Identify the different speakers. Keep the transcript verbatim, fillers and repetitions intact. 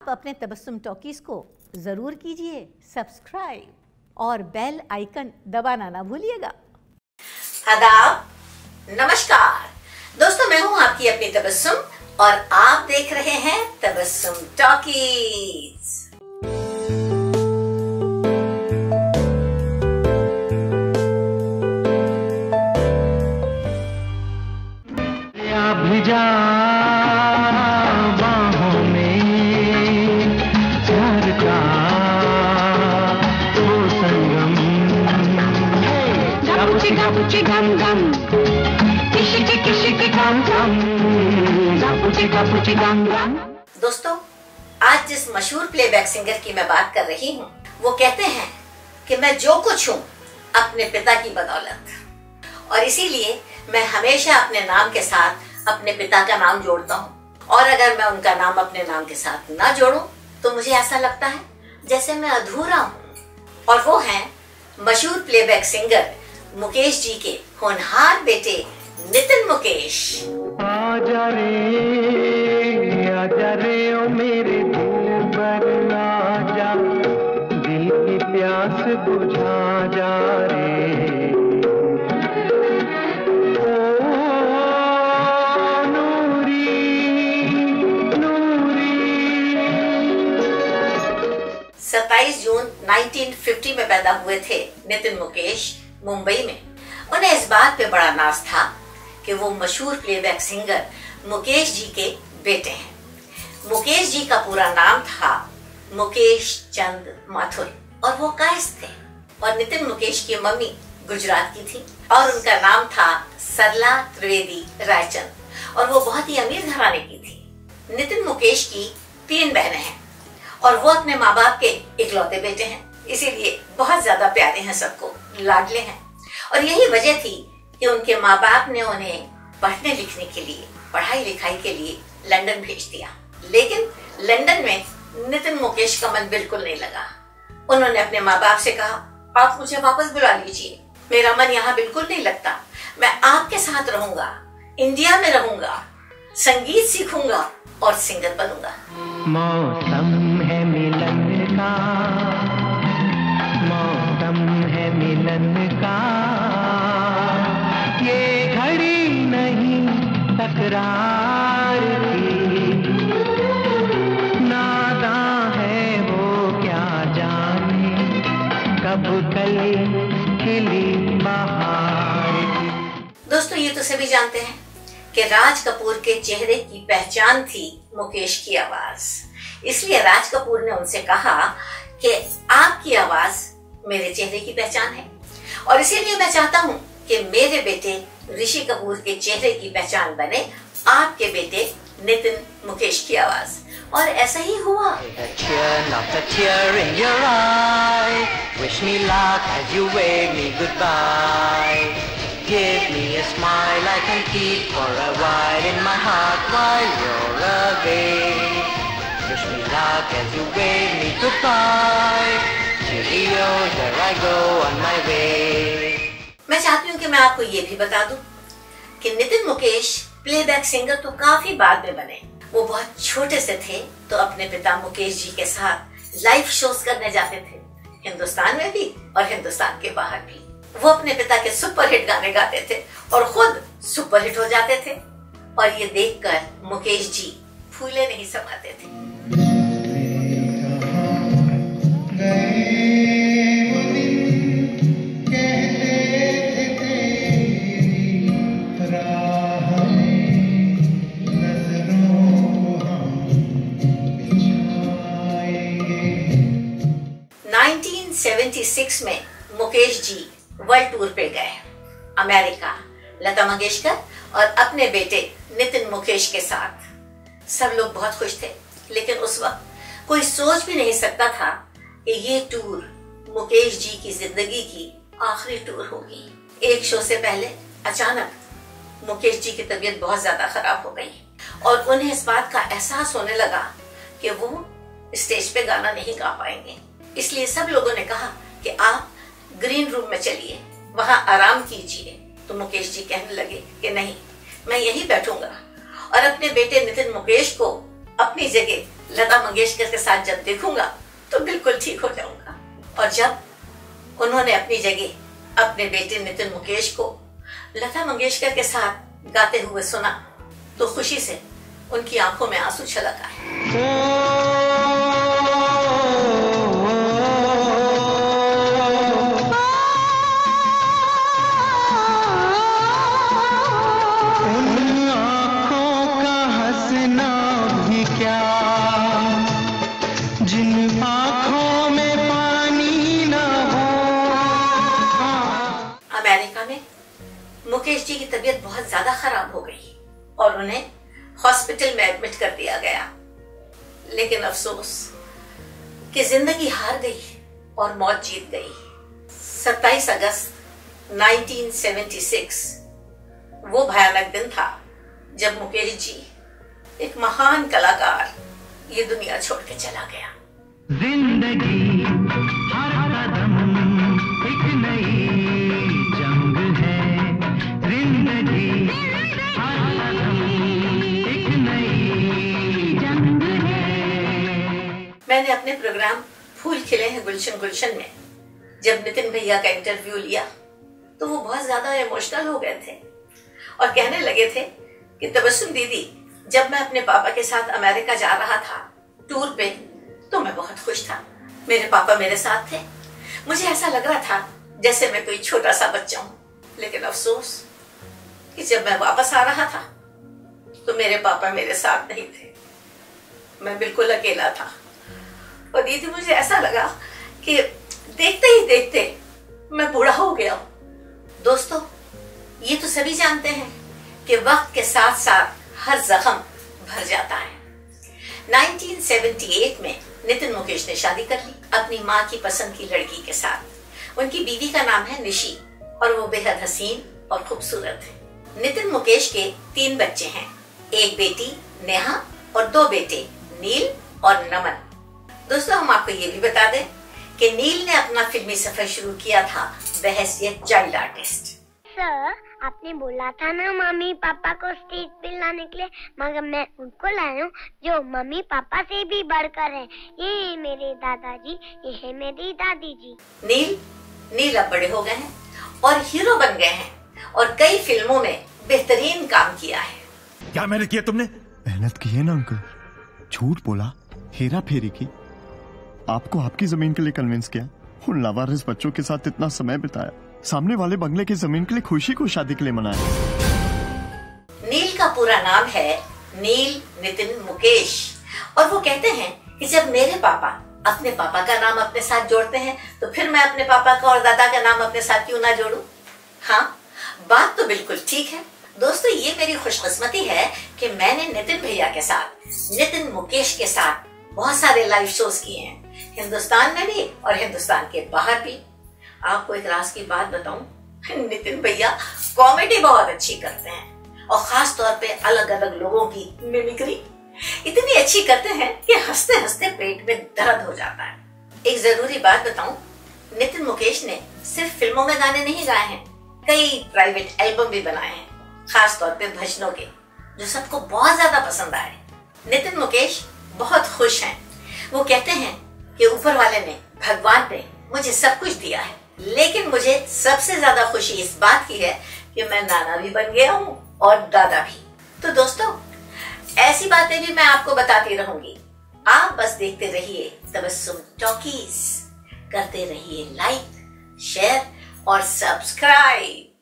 Speaker 1: आप अपने तबस्सुम टॉकीज को जरूर कीजिए सब्सक्राइब और बेल आइकन दबाना ना भूलिएगा।
Speaker 2: आदाब, नमस्कार दोस्तों, मैं हूं आपकी अपनी तबस्सुम और आप देख रहे हैं तबस्सुम टॉकीज।
Speaker 3: भिजा बाहों में प्यार का वो संगम, गापुची गापुची गम गम, किशिकी किशिकी गम गम, गापुची गापुची गम गम।
Speaker 2: दोस्तों, आज जिस मशहूर प्लेबैक सिंगर की मैं बात कर रही हूँ, वो कहते हैं कि मैं जो कुछ हूँ अपने पिता की बदौलत, और इसीलिए मैं हमेशा अपने नाम के साथ अपने पिता का नाम जोड़ता हूँ। और अगर मैं उनका नाम अपने नाम के साथ ना जोड़ूं तो मुझे ऐसा लगता है जैसे मैं अधूरा हूँ। और वो हैं मशहूर प्लेबैक सिंगर मुकेश जी के होनहार बेटे नितिन मुकेश।
Speaker 3: आजा रे आजा रे ओ मेरे दिल पर आजा, दिल की प्यास बुझा जा रे।
Speaker 2: सत्ताईस जून उन्नीस सौ पचास में पैदा हुए थे नितिन मुकेश मुंबई में। उन्हें इस बात पे बड़ा नाज था कि वो मशहूर प्लेबैक सिंगर मुकेश जी के बेटे हैं। मुकेश जी का पूरा नाम था मुकेश चंद माथुर और वो कायस्थ थे। और नितिन मुकेश की मम्मी गुजरात की थी और उनका नाम था सरला त्रिवेदी रायचंद और वो बहुत ही अमीर घराने की थी। नितिन मुकेश की तीन बहनें हैं और वो अपने माँ बाप के इकलौते बेटे हैं, इसीलिए बहुत ज्यादा प्यारे हैं, सबको लाडले हैं। और यही वजह थी कि उनके माँ बाप ने उन्हें पढ़ने लिखने के लिए, पढ़ाई लिखाई के लिए लंदन भेज दिया। लेकिन लंदन में नितिन मुकेश का मन बिल्कुल नहीं लगा। उन्होंने अपने माँ बाप से कहा, आप मुझे वापस बुला लीजिए, मेरा मन यहाँ बिल्कुल नहीं लगता, मैं आपके साथ रहूंगा, इंडिया में रहूंगा, संगीत सीखूंगा और सिंगर बनूंगा।
Speaker 3: मौसम है मिलन का, मौसम है मिलन का, ये घड़ी नहीं तकरार की, नादां है वो क्या जाने कब कल खिली बहार।
Speaker 2: दोस्तों, ये तो सभी जानते हैं कि राज कपूर के चेहरे की पहचान थी मुकेश की आवाज। इसलिए राज कपूर ने उनसे कहा कि आपकी आवाज मेरे चेहरे की पहचान है और इसीलिए मैं चाहता हूँ कि मेरे बेटे ऋषि कपूर के चेहरे की पहचान बने आपके बेटे नितिन मुकेश की आवाज। और ऐसा ही हुआ।
Speaker 3: Give me a smile I can keep for a while in my heart while you're away. Wish me luck as you wave me goodbye. Cheerio, there I go on my way.
Speaker 2: मैं चाहती हूँ कि मैं आपको ये भी बता दूं कि नितिन मुकेश प्लेबैक सिंगर तो काफी बाद में बने। वो बहुत छोटे से थे तो अपने पिता मुकेश जी के साथ लाइव शोज करने जाते थे, हिंदुस्तान में भी और हिंदुस्तान के बाहर भी। वो अपने पिता के सुपरहिट गाने गाते थे और खुद सुपरहिट हो जाते थे और ये देखकर मुकेश जी फूले नहीं समाते थे। उन्नीस सौ छिहत्तर में मुकेश जी वर्ल्ड टूर पे गए, अमेरिका, लता मंगेशकर और अपने बेटे नितिन मुकेश के साथ। सब लोग बहुत खुश थे, लेकिन उस वक्त कोई सोच भी नहीं सकता था कि ये टूर मुकेश जी की जिंदगी की आखिरी टूर होगी। एक शो से पहले अचानक मुकेश जी की तबीयत बहुत ज्यादा खराब हो गई और उन्हें इस बात का एहसास होने लगा कि वो स्टेज पे गाना नहीं गा पाएंगे। इसलिए सब लोगों ने कहा कि आप ग्रीन रूम में चलिए, वहां आराम कीजिए। तो मुकेश जी कहने लगे कि नहीं, मैं यहीं बैठूंगा और अपने बेटे नितिन मुकेश को अपनी जगह लता मंगेशकर के साथ जब देखूंगा तो बिल्कुल ठीक हो जाऊंगा। और जब उन्होंने अपनी जगह अपने बेटे नितिन मुकेश को लता मंगेशकर के साथ गाते हुए सुना तो खुशी से उनकी आंखों में आंसू छलक आए। अमेरिका में मुकेश जी की तबीयत बहुत ज्यादा खराब हो गई और उन्हें हॉस्पिटल में एडमिट कर दिया गया। लेकिन अफसोस कि जिंदगी हार गई और मौत जीत गई। सत्ताईस अगस्त उन्नीस सौ छिहत्तर वो भयानक दिन था जब मुकेश जी, एक महान कलाकार, ये दुनिया छोड़ के चला गया।
Speaker 4: जिंदगी हर कदम एक नई जंग है, जिंदगी हर कदम एक नई जंग है।
Speaker 2: मैंने अपने प्रोग्राम फूल खिले हैं गुलशन गुलशन में जब नितिन भैया का इंटरव्यू लिया तो वो बहुत ज्यादा इमोशनल हो गए थे और कहने लगे थे कि तबस्सुम दीदी, जब मैं अपने पापा के साथ अमेरिका जा रहा था टूर पे तो मैं बहुत खुश था। मेरे पापा मेरे साथ थे, मुझे ऐसा लग रहा था जैसे मैं कोई छोटा सा बच्चा हूं। लेकिन अफसोस कि जब मैं वापस आ रहा था तो मेरे पापा मेरे साथ नहीं थे, मैं बिल्कुल अकेला था। और दीदी, मुझे ऐसा लगा कि देखते ही देखते मैं बूढ़ा हो गया हूं। दोस्तों, ये तो सभी जानते हैं कि वक्त के साथ साथ हर जख्म भर जाता है। उन्नीस सौ अठहत्तर में नितिन मुकेश ने शादी कर ली अपनी माँ की पसंद की लड़की के साथ। उनकी बीवी का नाम है निशी और वो बेहद हसीन और खूबसूरत है। नितिन मुकेश के तीन बच्चे हैं, एक बेटी नेहा और दो बेटे नील और नमन। दोस्तों, हम आपको ये भी बता दें कि नील ने अपना फिल्मी सफर शुरू किया था बहैसियत चाइल्ड आर्टिस्ट।
Speaker 5: सर, आपने बोला था ना मम्मी पापा को स्टेज पे लाने के लिए, मगर मैं उनको लाया हूँ जो मम्मी पापा से भी बढ़कर है। ये मेरे दादाजी, ये है मेरी दादी जी।
Speaker 2: नील नील अब बड़े हो गए हैं और हीरो बन गए हैं और कई फिल्मों में बेहतरीन काम किया है।
Speaker 6: क्या मेहनत की है तुमने?
Speaker 7: मेहनत की है ना अंकल, झूठ बोला, हेरा फेरी की, आपको आपकी जमीन के लिए कन्विंस किया, उन लावारिस बच्चों के साथ इतना समय बिताया, सामने वाले बंगले की जमीन के लिए खुशी को शादी के लिए मनाया।
Speaker 2: नील का पूरा नाम है नील नितिन मुकेश और वो कहते हैं कि जब मेरे पापा अपने पापा का नाम अपने साथ जोड़ते हैं तो फिर मैं अपने पापा का और दादा का नाम अपने साथ क्यों ना जोड़ूं? हाँ, बात तो बिल्कुल ठीक है। दोस्तों, ये मेरी खुशकिस्मती है कि मैंने नितिन भैया के साथ, नितिन मुकेश के साथ बहुत सारे लाइव शोज किए हैं, हिंदुस्तान में भी और हिंदुस्तान के बाहर भी। आपको एक राज की बात बताऊं, नितिन भैया कॉमेडी बहुत अच्छी करते हैं और खास तौर पे अलग अलग लोगों की मिमिक्री इतनी अच्छी करते हैं कि हंसते हंसते पेट में दर्द हो जाता है। एक जरूरी बात बताऊं, नितिन मुकेश ने सिर्फ फिल्मों में गाने नहीं गाए हैं, कई प्राइवेट एल्बम भी बनाए हैं, खास तौर पे भजनों के, जो सबको बहुत ज्यादा पसंद आए। नितिन मुकेश बहुत खुश हैं। वो कहते हैं कि ऊपर वाले ने, भगवान ने मुझे सब कुछ दिया है, लेकिन मुझे सबसे ज्यादा खुशी इस बात की है कि मैं नाना भी बन गया हूँ और दादा भी। तो दोस्तों, ऐसी बातें भी मैं आपको बताती रहूंगी। आप बस देखते रहिए तबस्सुम टॉकीज, करते रहिए लाइक, शेयर और सब्सक्राइब।